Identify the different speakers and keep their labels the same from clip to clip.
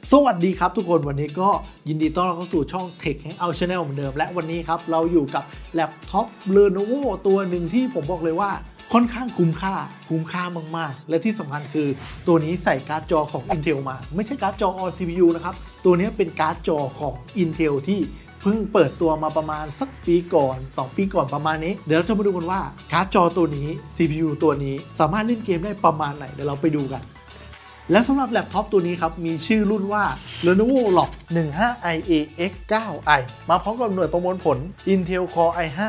Speaker 1: สวัสดีครับทุกคนวันนี้ก็ยินดีต้อนรับเข้าสู่ช่อง Tech Hangout Channel เหมือนเดิมและวันนี้ครับเราอยู่กับแล็ปท็อป Lenovo ตัวหนึ่งที่ผมบอกเลยว่าค่อนข้างคุ้มค่ามากๆและที่สำคัญคือตัวนี้ใส่การ์ดจอของ Intel มาไม่ใช่การ์ดจอ All CPU นะครับตัวนี้เป็นการ์ดจอของ Intel ที่เพิ่งเปิดตัวมาประมาณสักปีก่อน2ปีก่อนประมาณนี้เดี๋ยวเราจะมาดูกันว่าการ์ดจอตัวนี้ CPU ตัวนี้สามารถเล่นเกมได้ประมาณไหนเดี๋ยวเราไปดูกันและสำหรับแล็ปท็อปตัวนี้ครับมีชื่อรุ่นว่า Lenovo Legion 15 IA-X9i มาพร้อมกับหน่วยประมวลผล Intel Core i5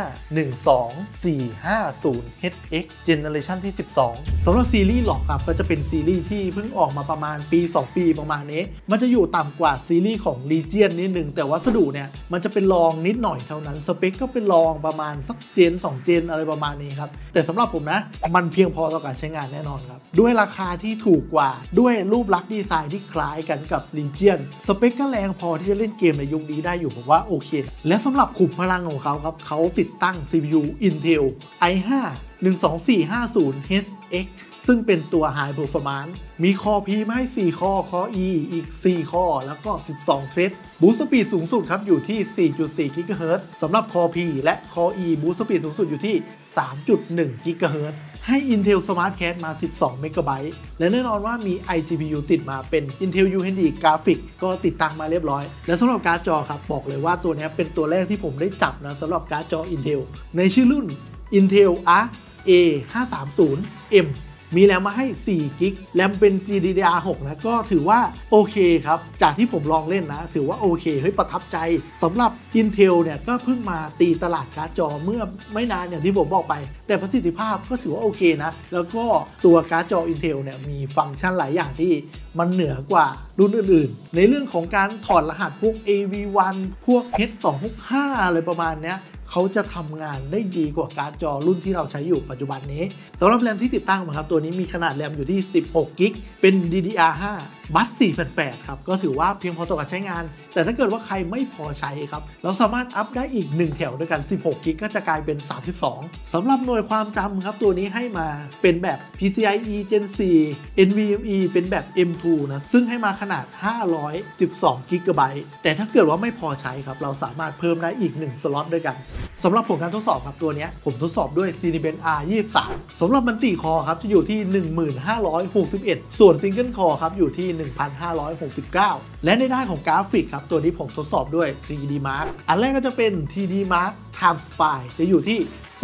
Speaker 1: 12450HX Generation ที่ 12 สำหรับซีรีส์ Legion ครับก็จะเป็นซีรีส์ที่เพิ่งออกมาประมาณปี 2 ปีประมาณนี้มันจะอยู่ต่ำกว่าซีรีส์ของ Legion นิดนึงแต่วัสดุเนี่ยมันจะเป็นรองนิดหน่อยเท่านั้นสเปคก็เป็นรองประมาณสักเจน2เจนอะไรประมาณนี้ครับแต่สำหรับผมนะมันเพียงพอต่อการใช้งานแน่นอนครับด้วยราคาที่ถูกกว่าด้วยรูปลักษณ์ดีไซน์ที่คล้ายกันกับ Legion สเปคก็แรงพอที่จะเล่นเกมในยุคนี้ได้อยู่ผมว่าโอเคและสำหรับขุมพลังของเขาครับเขาติดตั้ง CPU Intel i5 12450HX ซึ่งเป็นตัว High Performance มี Core P มาให้4 ข้อ Core E อีก4 ข้อแล้วก็12 เทรด Boost Speed สูงสุดครับอยู่ที่ 4.4 GHz สำหรับ Core P และ Core E Boost Speed สูงสุดอยู่ที่ 3.1 GHzให้ Intel Smart Card มา12 MB และแน่นอนว่ามี iGPU ติดมาเป็น Intel UHD Graphics ก็ติดตั้งมาเรียบร้อยและสำหรับการ์ดจอครับบอกเลยว่าตัวนี้เป็นตัวแรกที่ผมได้จับนะสำหรับการ์ดจอ Intel ในชื่อรุ่น Intel Arc A530M มีแรมมาให้4 กิกแรมเป็น GDDR6 นะก็ถือว่าโอเคครับจากที่ผมลองเล่นนะถือว่าโอเคเฮ้ยประทับใจสำหรับ Intel เนี่ยก็เพิ่งมาตีตลาดการ์ดจอเมื่อไม่นานอย่างที่ผมบอกไปแต่ประสิทธิภาพก็ถือว่าโอเคนะแล้วก็ตัวการ์ดจอ Intel เนี่ยมีฟังก์ชันหลายอย่างที่มันเหนือกว่ารุ่นอื่นๆในเรื่องของการถอดรหัสพวก AV1 พวก H265 อะไรประมาณเนี้ยเขาจะทำงานได้ดีกว่าการ์ดจอรุ่นที่เราใช้อยู่ปัจจุบันนี้สำหรับแรมที่ติดตั้งมาครับตัวนี้มีขนาดแรมอยู่ที่16 กิกเป็น DDR5 บัส 488 ครับก็ถือว่าเพียงพอต่อการใช้งานแต่ถ้าเกิดว่าใครไม่พอใช้ครับเราสามารถอัพได้อีก1แถวด้วยกัน16 กิกก็จะกลายเป็น32สำหรับหน่วยความจำครับตัวนี้ให้มาเป็นแบบ PCIe Gen 4 NVMe เป็นแบบ M2 นะซึ่งให้มาขนาด512 GB แต่ถ้าเกิดว่าไม่พอใช้ครับเราสามารถเพิ่มได้อีก1สล็อตด้วยกันสำหรับผลการทดสอบครับตัวนี้ผมทดสอบด้วย Cinebench R23 สำหรับมัลติคอร์ครับจะอยู่ที่ 1561 ส่วน Single Core ครับอยู่ที่ 1569 และในด้านของกราฟิกครับตัวนี้ผมทดสอบด้วย 3D Mark อันแรกก็จะเป็น 3D Mark Time Spy จะอยู่ที่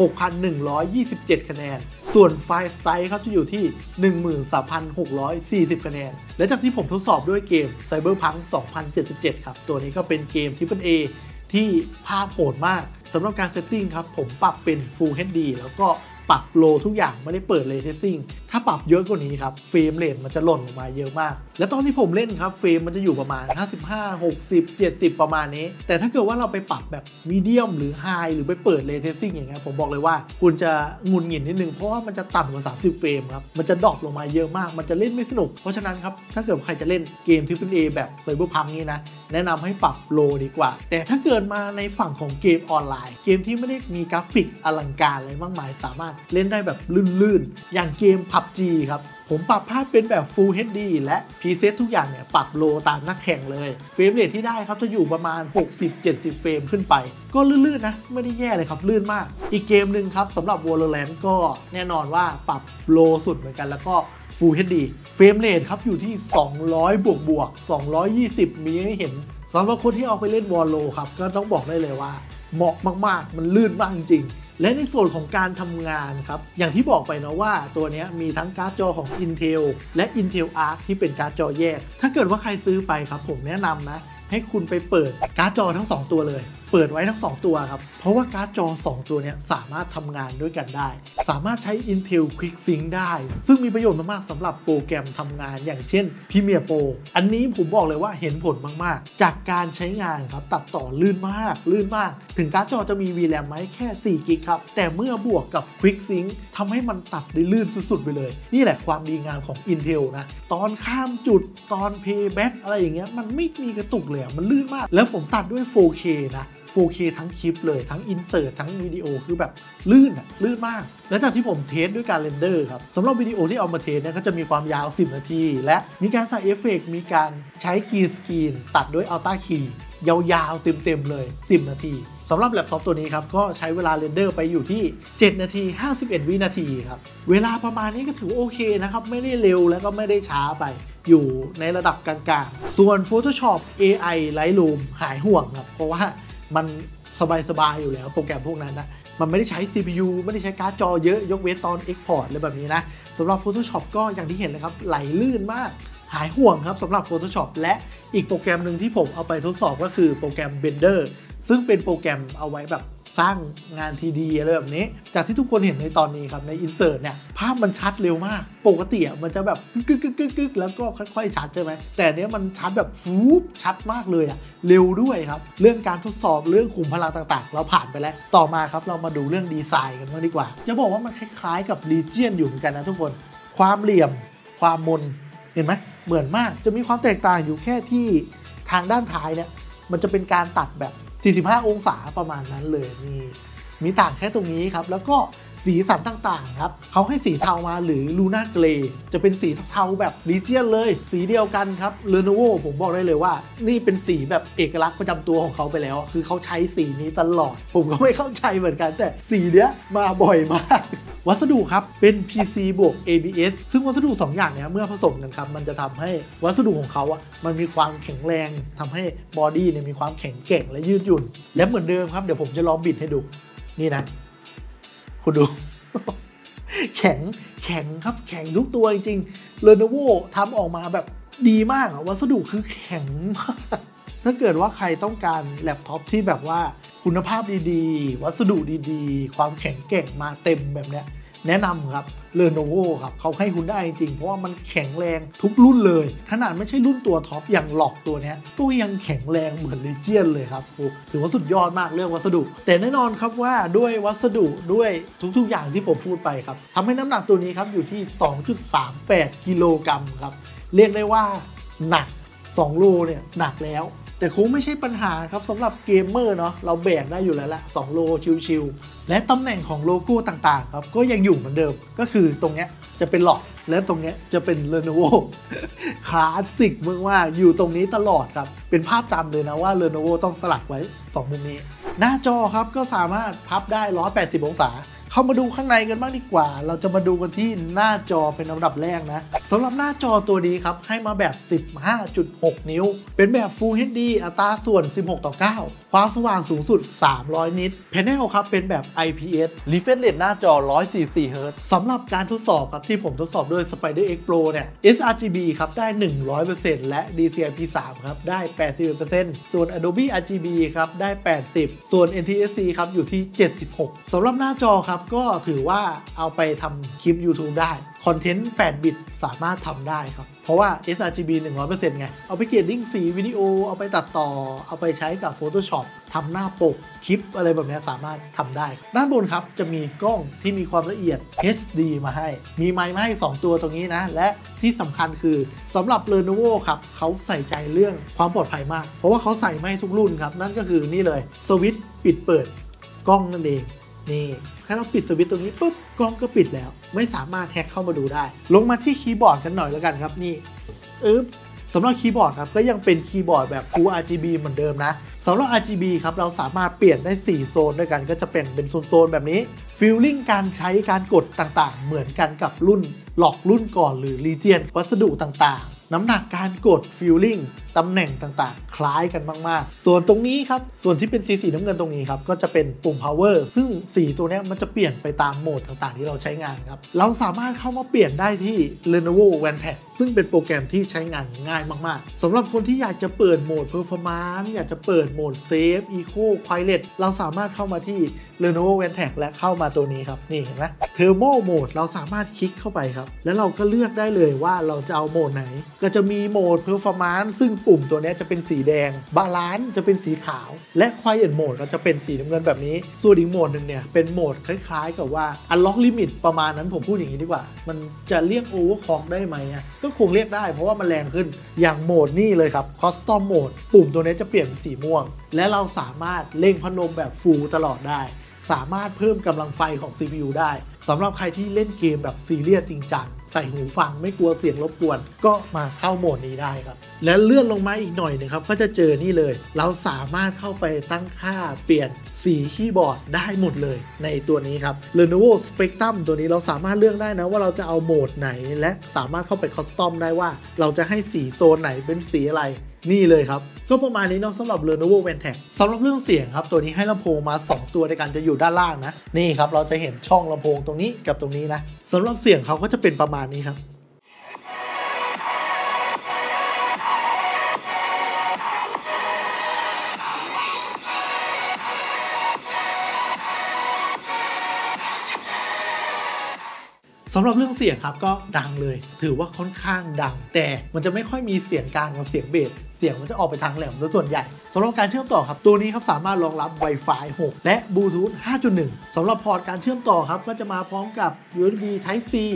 Speaker 1: 6,127 คะแนนส่วนไฟล์สไตล์ครับจะอยู่ที่ 13,640 คะแนนและจากที่ผมทดสอบด้วยเกม Cyberpunk 2077 ครับตัวนี้ก็เป็นเกม AAA ที่ภาพโหดมากสำหรับการเซตติ้งครับผมปรับเป็น Full HD แล้วก็ปรับโลทุกอย่างไม่ได้เปิดเรย์เทสซิ่งถ้าปรับเยอะกว่านี้ครับเฟรมเรทมันจะหล่นลงมาเยอะมากและตอนที่ผมเล่นครับเฟรมมันจะอยู่ประมาณ55 60 70ประมาณนี้แต่ถ้าเกิดว่าเราไปปรับแบบมีเดียมหรือไฮหรือไปเปิดเรย์เทสซิ่งอย่างเงี้ยผมบอกเลยว่าคุณจะงุนหงิดนิดนึงเพราะว่ามันจะต่ำกว่า30เฟรมครับมันจะดรอปลงมาเยอะมากมันจะเล่นไม่สนุกเพราะฉะนั้นครับถ้าเกิดใครจะเล่นเกม AAA แบบ Cyberpunk นี้นะแนะนำให้ปรับโลดีกว่าแต่ถ้าเกิดมาในฝั่งของเกมออนไลน์เกมที่ไม่ได้มีกราฟิกอลังการอะไรมากมายสามารถเล่นได้แบบลื่นๆอย่างเกม PUBG ครับผมปรับภาพเป็นแบบ Full HD และพรีเซตทุกอย่างเนี่ยปรับโลตามนักแข่งเลยเฟรมเรทที่ได้ครับจะอยู่ประมาณ 60-70 เฟรมขึ้นไปก็ลื่นๆนะไม่ได้แย่เลยครับลื่นมากอีกเกมหนึ่งครับสำหรับ Valorant ก็แน่นอนว่าปรับโลสุดเหมือนกันแล้วก็ Full HD เฟรมเรทครับอยู่ที่200บวก220มีให้เห็นสำหรับคนที่เอาไปเล่น Valo ครับก็ต้องบอกได้เลยว่าเหมาะมากๆมันลื่นมากจริงและในส่วนของการทำงานครับอย่างที่บอกไปนะว่าตัวนี้มีทั้งการ์ดจอของ Intel และ Intel Arc ที่เป็นการ์ดจอแยกถ้าเกิดว่าใครซื้อไปครับผมแนะนำนะให้คุณไปเปิดการ์ดจอทั้ง2ตัวเลยเปิดไว้ทั้ง2ตัวครับเพราะว่าการ์ดจอ2ตัวนี้สามารถทำงานด้วยกันได้สามารถใช้ Intel QuickSync ได้ซึ่งมีประโยชน์มากๆสำหรับโปรแกรมทำงานอย่างเช่น Premiere Pro อันนี้ผมบอกเลยว่าเห็นผลมากๆจากการใช้งานครับตัดต่อลื่นมากถึงการ์ดจอจะมี VRAM ไหมแค่4 กิกครับแต่เมื่อบวกกับ QuickSync ทำให้มันตัดได้ลื่นสุดๆไปเลยนี่แหละความดีงามของ Intel นะตอนข้ามจุดตอน Playback อะไรอย่างเงี้ยมันไม่มีกระตุกเลยมันลื่นมากแล้วผมตัดด้วย 4K นะ 4K ทั้งคลิปเลยทั้งอินเสิร์ตทั้งวิดีโอคือแบบลื่นมากและจากที่ผมเทสด้วยการเรนเดอร์ครับสำหรับวิดีโอที่เอามาเทสเนี่ยก็จะมีความยาว10นาทีและมีการใส่เอฟเฟกต์มีการใช้กรีนสกรีนตัดด้วยอัลต้าคีย์ยาวๆเต็มเลย10นาทีสำหรับแล็ปท็อปตัวนี้ครับก็ใช้เวลาเรนเดอร์ไปอยู่ที่7นาที51วินาทีครับเวลาประมาณนี้ก็ถือโอเคนะครับไม่ได้เร็วแล้วก็ไม่ได้ช้าไปอยู่ในระดับกลางๆส่วน Photoshop AI Lightroom หายห่วงครับเพราะว่ามันสบายอยู่แล้วโปรแกรมพวกนั้นนะมันไม่ได้ใช้ CPU ไม่ได้ใช้การ์ดจอเยอะยกเว้นตอน Export อะไรแบบนี้นะสำหรับ Photoshop ก็อย่างที่เห็นเลยครับไหลลื่นมากหายห่วงครับสำหรับ Photoshop และอีกโปรแกรมหนึ่งที่ผมเอาไปทดสอบก็คือโปรแกรม Blender ซึ่งเป็นโปรแกรมเอาไว้แบบสร้างงาน 3D อะไรแบบนี้จากที่ทุกคนเห็นในตอนนี้ครับใน Insert เนี่ยภาพมันชัดเร็วมากปกติมันจะแบบกึกแล้วก็ค่อยๆชัดใช่ไหมแต่เนี้ยมันชัดแบบฟูบชัดมากเลยเร็วด้วยครับเรื่องการทดสอบเรื่องขุมพลังต่างๆเราผ่านไปแล้วต่อมาครับเรามาดูเรื่องดีไซน์กันบ้างดีกว่าจะบอกว่ามันคล้ายๆกับ Legion อยู่เหมือนกันนะทุกคนความเหลี่ยมความมนเห็นไหมเหมือนมากจะมีความแตกต่างอยู่แค่ที่ทางด้านท้ายเนี่ยมันจะเป็นการตัดแบบ45องศาประมาณนั้นเลยมีต่างแค่ตรงนี้ครับแล้วก็สีสันต่างๆครับเขาให้สีเทามาหรือลูน่าเกรย์จะเป็นสีเทาแบบลีเจียนเลยสีเดียวกันครับเลโนโวผมบอกได้เลยว่านี่เป็นสีแบบเอกลักษณ์ประจำตัวของเขาไปแล้วคือเขาใช้สีนี้ตลอดผมก็ไม่เข้าใจเหมือนกันแต่สีเนี้ยมาบ่อยมากวัสดุครับเป็น PC บวก ABS ซึ่งวัสดุ2อย่างเนี้ยเมื่อผสมกันครับมันจะทำให้วัสดุของเขามันมีความแข็งแรงทำให้บอดี้เนี่ยมีความแข็งแกร่งและยืดหยุ่นและเหมือนเดิมครับเดี๋ยวผมจะลองบิดให้ดูนี่นะคุณดู แข็งครับแข็งทุกตัวจริงๆ Lenovo ทำออกมาแบบดีมากวัสดุคือแข็งมากถ้าเกิดว่าใครต้องการแล็ปท็อปที่แบบว่าคุณภาพดีๆวัสดุดีๆความแข็งแกร่งมาเต็มแบบเนี้ยแนะนำครับ Lenovo ครับเขาให้คุณได้จริงๆเพราะว่ามันแข็งแรงทุกรุ่นเลยขนาดไม่ใช่รุ่นตัวท็อปอย่างหลอกตัวนี้ตัวยังแข็งแรงเหมือน Legion เลยครับถือว่าสุดยอดมากเรื่องวัสดุแต่แน่นอนครับว่าด้วยวัสดุด้วยทุกๆอย่างที่ผมพูดไปครับทำให้น้ำหนักตัวนี้ครับอยู่ที่ 2.38 กิโลกรัมครับเรียกได้ว่าหนัก2โลเนี่ยหนักแล้วแต่คงไม่ใช่ปัญหาครับสำหรับเกมเมอร์เนาะเราแบกได้อยู่แล้วละ2โลชิวๆและตำแหน่งของโลโก้ต่างๆครับก็ยังอยู่เหมือนเดิมก็คือตรงเนี้ยจะเป็นหลอกและตรงเนี้ยจะเป็น Lenovo คลาสสิกมากๆอยู่ตรงนี้ตลอดครับเป็นภาพจำเลยนะว่า Lenovo ต้องสลักไว้2มุมนี้หน้าจอครับก็สามารถพับได้180องศาเข้ามาดูข้างในกันบ้างดีกว่าเราจะมาดูกันที่หน้าจอเป็นอันดับแรกนะสำหรับหน้าจอตัวนี้ครับให้มาแบบ 15.6 นิ้วเป็นแบบ Full HD อัตราส่วน 16:9 ความสว่างสูงสุด300นิตแผงครับเป็นแบบ IPS Refresh Rate หน้าจอ 144 Hz สำหรับการทดสอบครับที่ผมทดสอบด้วย Spider X Pro เนี่ย sRGB ครับได้ 100% และ DCI-P3 ครับได้ 81% ส่วน Adobe RGB ครับได้ 80% ส่วน NTSC ครับอยู่ที่ 76 สำหรับหน้าจอครับก็ถือว่าเอาไปทำคลิป YouTube ได้คอนเทนต์8บิตสามารถทำได้ครับเพราะว่า sRGB 100% ไงเอาไปเกรดดิ้งสีวิดีโอเอาไปตัดต่อเอาไปใช้กับ Photoshop ทำหน้าปกคลิปอะไรแบบนี้สามารถทำได้ด้านบนครับจะมีกล้องที่มีความละเอียด HD มาให้มีไมค์มาให้2ตัวตรงนี้นะและที่สำคัญคือสำหรับ Lenovo ครับเขาใส่ใจเรื่องความปลอดภัยมากเพราะว่าเขาใส่มาให้ทุกรุ่นครับนั่นก็คือนี่เลยสวิตช์ปิดเปิดกล้องนั่นเองนี่แค่เราปิดสวิตช์ตรงนี้ปุ๊บกล้องก็ปิดแล้วไม่สามารถแฮ็กเข้ามาดูได้ลงมาที่คีย์บอร์ดกันหน่อยแล้วกันครับนี่สำหรับคีย์บอร์ดครับก็ยังเป็นคีย์บอร์ดแบบ Full RGB เหมือนเดิมนะสำหรับ RGB ครับเราสามารถเปลี่ยนได้4โซนด้วยกันก็จะเป็นโซนแบบนี้ฟีลลิ่งการใช้การกดต่างๆเหมือนกันกับรุ่นหลอกรุ่นก่อนหรือ Legion วัสดุต่างๆน้ำหนักการกดฟีลลิ่งตำแหน่งต่างๆคล้ายกันมากๆส่วนตรงนี้ครับส่วนที่เป็นสีน้ำเงินตรงนี้ครับก็จะเป็นปุ่ม power ซึ่งสีตัวนี้มันจะเปลี่ยนไปตามโหมดต่างๆที่เราใช้งานครับเราสามารถเข้ามาเปลี่ยนได้ที่ Lenovo Vantage ซึ่งเป็นโปรแกรมที่ใช้งานง่ายมากๆสำหรับคนที่อยากจะเปิดโหมด performance อยากจะเปิดโหมด Safe Eco Quiet เราสามารถเข้ามาที่ Lenovo Vantage และเข้ามาตัวนี้ครับนี่เห็นไหม Thermal Mode เราสามารถคลิกเข้าไปครับแล้วเราก็เลือกได้เลยว่าเราจะเอาโหมดไหนก็จะมีโหมด Performance ซึ่งปุ่มตัวนี้จะเป็นสีแดง Balance จะเป็นสีขาวและ Quiet Mode ก็จะเป็นสีน้ำเงินแบบนี้ส่วนอีกโหมดหนึ่งเนี่ยเป็นโหมดคล้ายๆกับว่า Unlock Limit ประมาณนั้นผมพูดอย่างนี้ดีกว่ามันจะเรียก Overclock ได้ไหมก็ก็คงเรียกได้เพราะว่ามันแรงขึ้นอย่างโหมดนี่เลยครับคอสตอมโหมดปุ่มตัวนี้จะเปลี่ยนเป็นสีม่วงและเราสามารถเร่งพัดลมแบบฟูลตลอดได้สามารถเพิ่มกำลังไฟของ CPU ได้สำหรับใครที่เล่นเกมแบบซีเรียสจริงจังใส่หูฟังไม่กลัวเสียงรบกวนก็มาเข้าโหมดนี้ได้ครับและเลื่อนลงมาอีกหน่อยนึงครับก็จะเจอนี่เลยเราสามารถเข้าไปตั้งค่าเปลี่ยนสีคีย์บอร์ดได้หมดเลยในตัวนี้ครับ Lenovo Spectrum ตัวนี้เราสามารถเลือกได้นะว่าเราจะเอาโหมดไหนและสามารถเข้าไปคัสตอมได้ว่าเราจะให้สีโซนไหนเป็นสีอะไรนี่เลยครับก็ประมาณนี้เนาะสำหรับ Lenovo Vantex สำหรับเรื่องเสียงครับตัวนี้ให้ลำโพงมา2ตัวในการจะอยู่ด้านล่างนะนี่ครับเราจะเห็นช่องลำโพงตรงนี้กับตรงนี้นะสำหรับเสียงเขาก็จะเป็นประมาณนี้ครับสำหรับเรื่องเสียงครับก็ดังเลยถือว่าค่อนข้างดังแต่มันจะไม่ค่อยมีเสียงกลางกับเสียงเบสเสียงมันจะออกไปทางแหลมซะส่วนใหญ่สำหรับการเชื่อมต่อครับตัวนี้ครับสามารถรองรับ Wi-Fi 6 และ Bluetooth 5.1 สำหรับพอร์ตการเชื่อมต่อครับก็จะมาพร้อมกับ USB Type C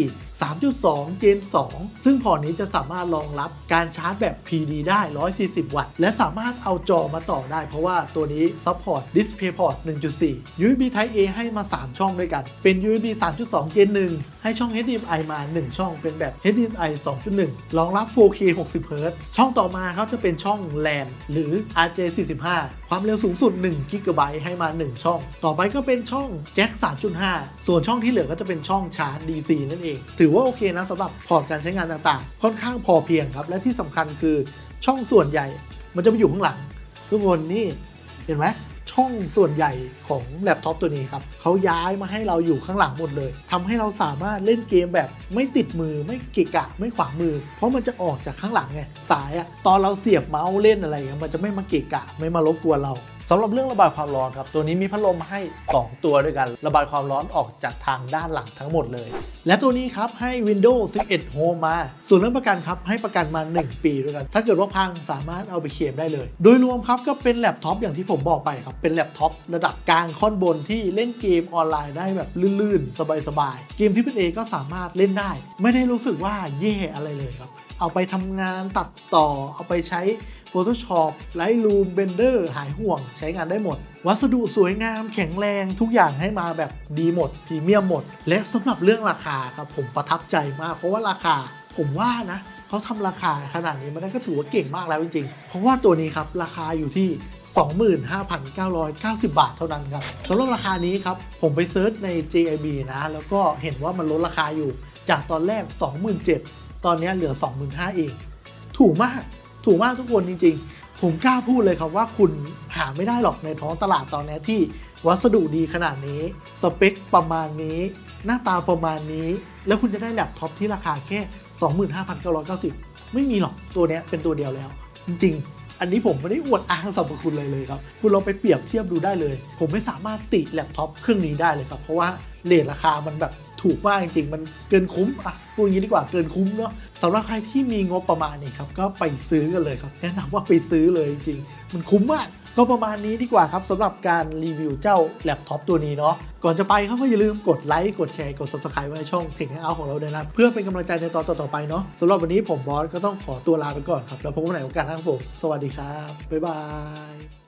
Speaker 1: 3.2 Gen 2 ซึ่งพอร์ตนี้จะสามารถรองรับการชาร์จแบบ PD ได้ 140 วัตต์และสามารถเอาจอมาต่อได้เพราะว่าตัวนี้ Support DisplayPort 1.4 USB Type A ให้มา 3 ช่องด้วยกันเป็น USB 3.2 Gen 1 ให้ช่อง HDMI มา 1 ช่องเป็นแบบ HDMI 2.1 รองรับ 4K 60Hz ช่องต่อมาครับจะเป็นช่อง LAN หรือ RJ45 ความเร็วสูงสุด1 GB ให้มา 1 ช่องต่อไปก็เป็นช่อง Jack 3.5 ส่วนช่องที่เหลือก็จะเป็นช่องชาร์จ DC นั่นเองถือว่าโอเคนะสำหรับพอร์ตการใช้งานต่างๆค่อนข้างพอเพียงครับและที่สำคัญคือช่องส่วนใหญ่มันจะไปอยู่ข้างหลังทุกคนนี่เห็นไหมช่องส่วนใหญ่ของแล็ปท็อปตัวนี้ครับเขาย้ายมาให้เราอยู่ข้างหลังหมดเลยทำให้เราสามารถเล่นเกมแบบไม่ติดมือไม่เกะกะไม่ขวางมือเพราะมันจะออกจากข้างหลังไงสายอะตอนเราเสียบเมาส์เล่นอะไรเงี้ยมันจะไม่มาเกะกะไม่มารบกวนเราสำหรับเรื่องระบายความร้อนครับตัวนี้มีพัดลมให้ 2 ตัวด้วยกันระบายความร้อนออกจากทางด้านหลังทั้งหมดเลยและตัวนี้ครับให้ Windows 11 Home มาส่วนเรื่องประกันครับให้ประกันมา 1 ปีด้วยกันถ้าเกิดว่าพังสามารถเอาไปเคลมได้เลยโดยรวมครับก็เป็นแล็ปท็อปอย่างที่ผมบอกไปครับเป็นแล็ปท็อประดับกลางค่อนบนที่เล่นเกมออนไลน์ได้แบบลื่นๆสบายๆเกมที่เป็นเอก็สามารถเล่นได้ไม่ได้รู้สึกว่าแย่อะไรเลยครับเอาไปทำงานตัดต่อเอาไปใช้ Photoshop Lightroom Blender หายห่วงใช้งานได้หมดวัสดุสวยงามแข็งแรงทุกอย่างให้มาแบบดีหมดพรีเมียมหมดและสำหรับเรื่องราคาครับผมประทับใจมากเพราะว่าราคาผมว่านะเขาทำราคาขนาดนี้มันก็ถือว่าเก่งมากแล้วจริงๆเพราะว่าตัวนี้ครับราคาอยู่ที่25,990 บาทเท่านั้นครับสำหรับราคานี้ครับผมไปเซิร์ชใน JIB นะแล้วก็เห็นว่ามันลดราคาอยู่จากตอนแรก 27,000 ตอนนี้เหลือ 25,000 เองถูกมากทุกคนจริงๆผมกล้าพูดเลยครับว่าคุณหาไม่ได้หรอกในท้องตลาดตอนนี้ที่วัสดุดีขนาดนี้สเปคประมาณนี้หน้าตาประมาณนี้แล้วคุณจะได้แล็ปท็อปที่ราคาแค่ 25,990 ไม่มีหรอกตัวนี้เป็นตัวเดียวแล้วจริงๆอันนี้ผมไม่ได้อวดอ้างสรรพคุณเลยครับคุณลองไปเปรียบเทียบดูได้เลยผมไม่สามารถติแล็ปท็อปเครื่องนี้ได้เลยครับเพราะว่าเรทราคามันแบบถูกมากจริงๆมันเกินคุ้มพูดอย่างนี้ดีกว่าเกินคุ้มเนาะสำหรับใครที่มีงบประมาณนี้ครับก็ไปซื้อกันเลยครับแนะนำว่าไปซื้อเลยจริงๆมันคุ้มมากก็ประมาณนี้ดีกว่าครับสำหรับการรีวิวเจ้าแล็ปท็อปตัวนี้เนาะก่อนจะไปครับก็อย่าลืมกดไลค์กดแชร์กด Subscribe ไว้ช่อง Tech Hangout ของเราด้วยนะเพื่อเป็นกำลังใจในตอนต่อๆไปเนาะสำหรับวันนี้ผมบอสก็ต้องขอตัวลาไปก่อนครับแล้วพบกันใหม่โอกาสหน้าครับผมสวัสดีครับบ๊ายบาย